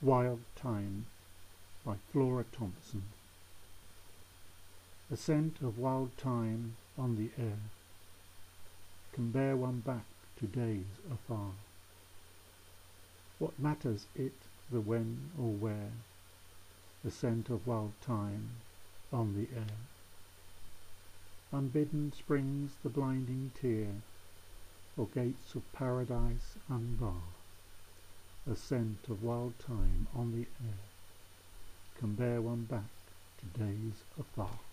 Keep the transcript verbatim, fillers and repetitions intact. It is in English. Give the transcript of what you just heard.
Wild Thyme by Flora Thompson. The scent of wild thyme on the air can bear one back to days afar. What matters it the when or where? The scent of wild thyme on the air. Unbidden springs the blinding tear, or gates of paradise unbar. The scent of wild thyme on the air can bear one back to days afar.